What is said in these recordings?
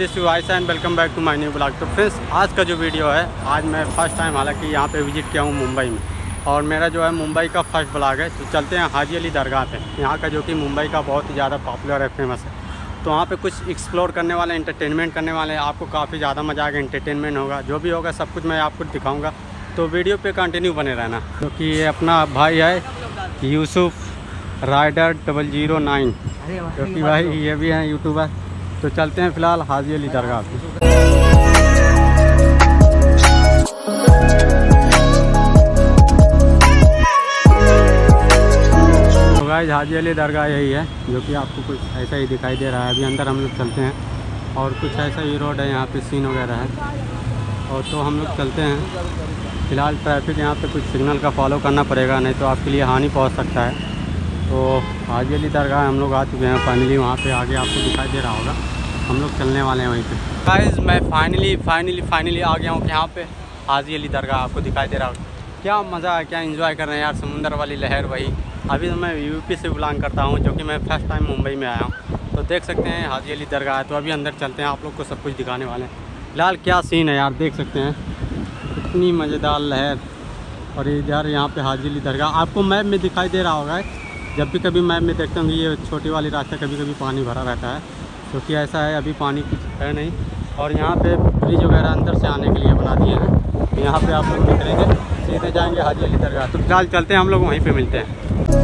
This you Ayesha and welcome back to my new blog. तो friends, आज का जो वीडियो है, आज मैं फर्स्ट टाइम हालांकि यहाँ पे विज़िट किया हूँ मुंबई में, और मेरा जो है मुंबई का फर्स्ट ब्लॉग है। तो चलते हैं हाजी अली दरगाह पे, यहाँ का जो कि मुंबई का बहुत ही ज़्यादा पॉपुलर है, फेमस है। तो वहाँ पे कुछ एक्सप्लोर करने वाले, एंटरटेनमेंट करने वाले हैं। आपको काफ़ी ज़्यादा मजा आएगा, एंटरटेनमेंट होगा, जो भी होगा सब कुछ मैं आपको दिखाऊँगा। तो वीडियो पे कंटिन्यू बने रहना, क्योंकि ये अपना भाई है यूसुफ राइडर 009, क्योंकि भाई ये भी हैं यूट्यूबर। तो चलते हैं फ़िलहाल हाजी अली दरगाह पे। तो गाइस, हाजी अली दरगाह यही है, जो कि आपको कुछ ऐसा ही दिखाई दे रहा है। अभी अंदर हम लोग चलते हैं और कुछ ऐसा ही रोड है, यहाँ पे सीन वगैरह है। और तो हम लोग चलते हैं। फ़िलहाल ट्रैफिक यहाँ पे कुछ सिग्नल का फॉलो करना पड़ेगा, नहीं तो आपके लिए हानि पहुँच सकता है। तो हाजी अली दरगाह हम लोग आ चुके हैं फाइनली। वहाँ पे आगे आपको दिखाई दे रहा होगा, हम लोग चलने वाले हैं वहीं पे। गाइस, मैं फाइनली आ गया हूँ यहाँ पे हाजी अली दरगाह। आपको दिखाई दे रहा होगा, क्या मज़ा है, क्या एंजॉय कर रहे हैं यार, समुंदर वाली लहर वही। अभी तो मैं यूपी से बिलोंग करता हूँ, जो कि मैं फर्स्ट टाइम मुंबई में आया हूँ। तो देख सकते हैं हाजी अली दरगाह है। तो अभी अंदर चलते हैं, आप लोग को सब कुछ दिखाने वाले हैं। फिलहाल क्या सीन है यार, देख सकते हैं इतनी मज़ेदार लहर। और इधर यहाँ पे हाजी अली दरगाह आपको मैप में दिखाई दे रहा होगा। जब भी कभी मैप में देखते होंगे, ये छोटी वाली रास्ता कभी कभी पानी भरा रहता है, क्योंकि ऐसा है अभी पानी कुछ है नहीं। और यहाँ पे ब्रिज वगैरह अंदर से आने के लिए बना दिए हैं। तो यहाँ पे आप लोग निकलेंगे, सीधे जाएंगे हाजी अली दरगाह। तो फिलहाल चलते हैं, हम लोग वहीं पे मिलते हैं।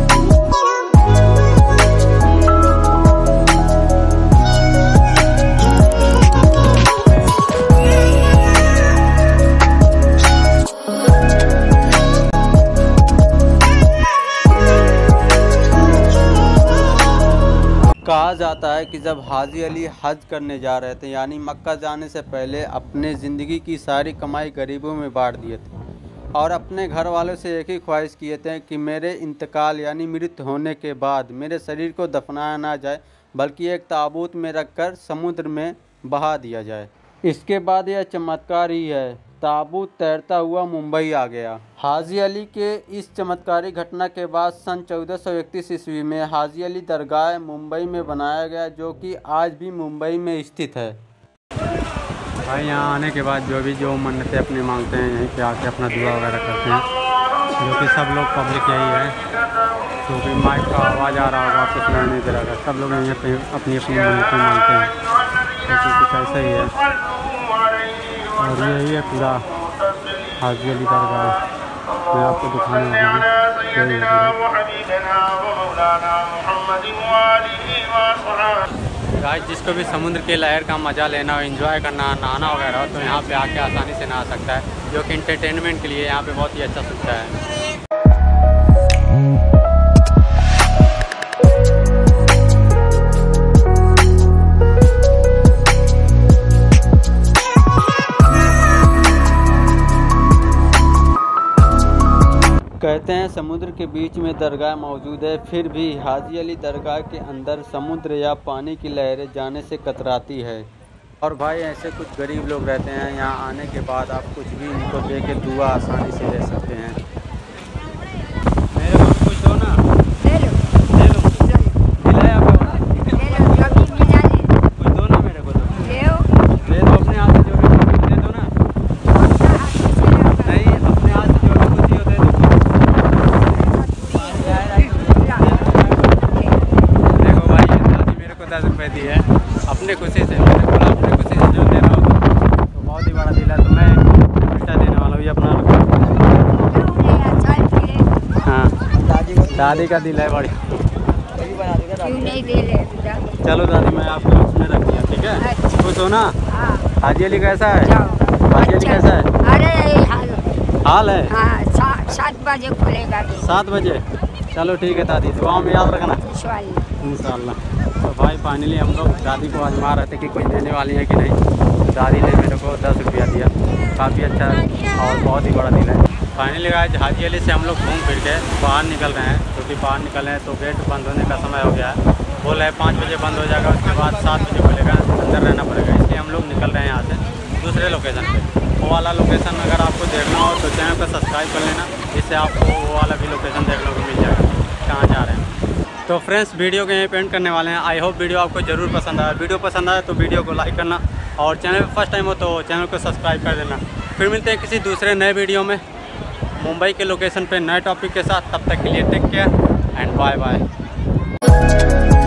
कहा जाता है कि जब हाजी अली हज करने जा रहे थे, यानी मक्का जाने से पहले, अपने ज़िंदगी की सारी कमाई गरीबों में बांट दिए थे और अपने घर वालों से एक ही ख्वाहिश किए थे कि मेरे इंतकाल यानी मृत्यु होने के बाद मेरे शरीर को दफनाया ना जाए, बल्कि एक ताबूत में रखकर समुद्र में बहा दिया जाए। इसके बाद यह चमत्कार ही है, ताबूत तैरता हुआ मुंबई आ गया। हाजी अली के इस चमत्कारी घटना के बाद सन 1431 ईस्वी में हाजी अली दरगाह मुंबई में बनाया गया, जो कि आज भी मुंबई में स्थित है। भाई, यहाँ आने के बाद जो मन्नतें अपनी मांगते हैं, यहीं पे आके अपना दुआ वगैरह करते हैं, जो कि सब लोग पब्लिक यही है। तो भी माइक का आवाज़ आ रहा होगा, आपको सुनाई नहीं दे रहा होगा। सब लोग यहीं पे अपनी अपनी मन्नतें मांगते हैं, तो कुछ ऐसा ही है। और यही है पूरा हाजी अली दरगाह, मैं आपको दिखाने वाला हूँ। गाइस, जिसको भी समुद्र के लहर का मज़ा लेना हो, एंजॉय करना, नहाना वगैरह हो, तो यहाँ पे आके आसानी से नहा सकता है, जो कि एंटरटेनमेंट के लिए यहाँ पे बहुत ही अच्छा सुविधा है। कहते हैं समुद्र के बीच में दरगाह मौजूद है, फिर भी हाजी अली दरगाह के अंदर समुद्र या पानी की लहरें जाने से कतराती है। और भाई, ऐसे कुछ गरीब लोग रहते हैं, यहाँ आने के बाद आप कुछ भी इनको दे के दुआ आसानी से ले सकते हैं। मेरे को कुछ दो ना, ले लो दिलाया कुछ दो ना, मेरे को दे दो, अपने हाथ से जो भी दे दो ना। नहीं, अपने हाथ से जो भी कुछ दे दो। देखो भाई, ये दादी मेरे को 10 रुपये दी है अपने खुशी से। मैंने बोला अपने खुशी से जो दे रहा हो तो बहुत ही बड़ा दिल है, तो मैं उल्टा देने वाला हूँ। ये अपना हाँ, दादी का दिल है बड़ी। चलो दादी, मैं आपको उसमें रख दिया, ठीक है? खुश हो ना? हाजी अली कैसा है? हाजी अली कैसा है? हाल है 7 बजे खुलेगा। 7 बजे? चलो ठीक है दादी, दुआओं में याद रखना इंशाल्लाह। तो भाई, फाइनली हम लोग दादी को आजमा रहे थे कि कुछ देने वाली है कि नहीं। दादी ने मेरे को 10 रुपया दिया, काफ़ी अच्छा और बहुत ही बड़ा दिल है। फाइनली गाइस, हाजी अली से हम लोग घूम फिर के बाहर निकल रहे हैं, क्योंकि बाहर निकल रहे हैं तो गेट बंद होने का समय हो गया है। बोला है 5 बजे बंद हो जाएगा, उसके बाद 7 बजे खुलेगा, अंदर रहना पड़ेगा। इसलिए हम लोग निकल रहे हैं यहाँ से दूसरे लोकेशन पे। वो वाला लोकेशन अगर आपको देखना हो तो चैनल को सब्सक्राइब कर लेना, जिससे आपको वो वाला भी लोकेशन देखने को मिल जाएगा कहाँ जा रहे हैं। तो फ्रेंड्स वीडियो को यहीं पे एंड करने वाले हैं। आई होप वीडियो आपको ज़रूर पसंद आया। वीडियो पसंद आया तो वीडियो को लाइक करना और चैनल पे फर्स्ट टाइम हो तो चैनल को सब्सक्राइब कर देना। फिर मिलते हैं किसी दूसरे नए वीडियो में मुंबई के लोकेशन पे नए टॉपिक के साथ। तब तक के लिए take care and bye bye.